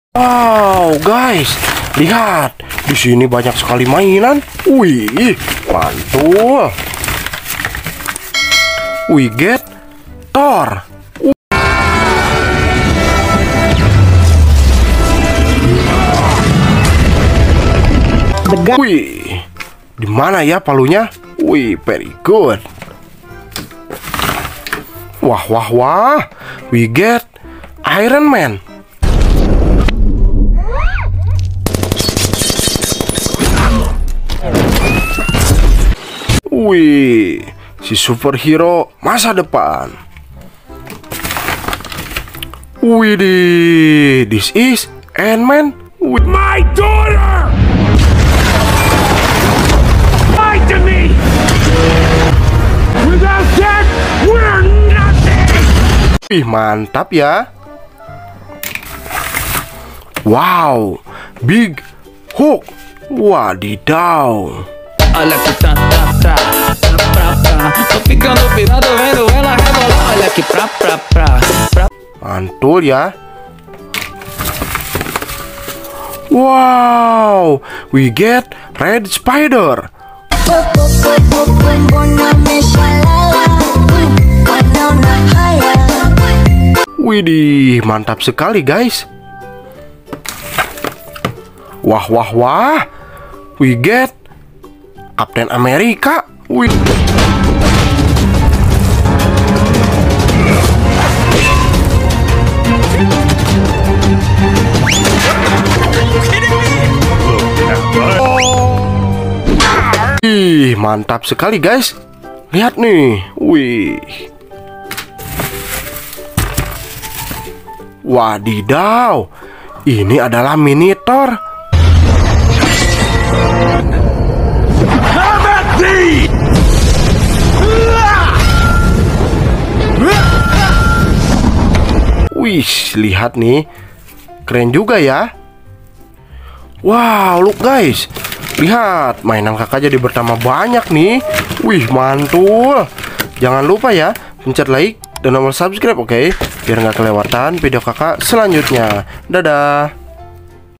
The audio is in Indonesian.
Wow, guys, lihat. Di sini banyak sekali mainan. Wih, mantul. We get Thor. Wih, di mana ya palunya? Wih, very good. Wah, wah, wah. We get Iron Man. Wih, si superhero masa depan. Wih, this is Ant-Man with my daughter. Lie to me. Without that, we're nothing. Wih, mantap ya. Wow, Big Hook. Wadidaw. Olha que tá, tô ficando pirado vendo ela rebolar. Olha que pra. Mantul ya. Wow, we get Red Spider. Widih, mantap sekali guys. Wah, wah, wah. We get Captain America. Wih. Ih, mantap sekali guys. Lihat nih. Wih. Wadidaw. Ini adalah mini Thor. Wih, lihat nih. Keren juga ya. Wow, look guys. Lihat, mainan kakak jadi bertambah banyak nih. Wih, mantul. Jangan lupa ya, pencet like dan nomor subscribe, oke? Biar nggak kelewatan video kakak selanjutnya. Dadah.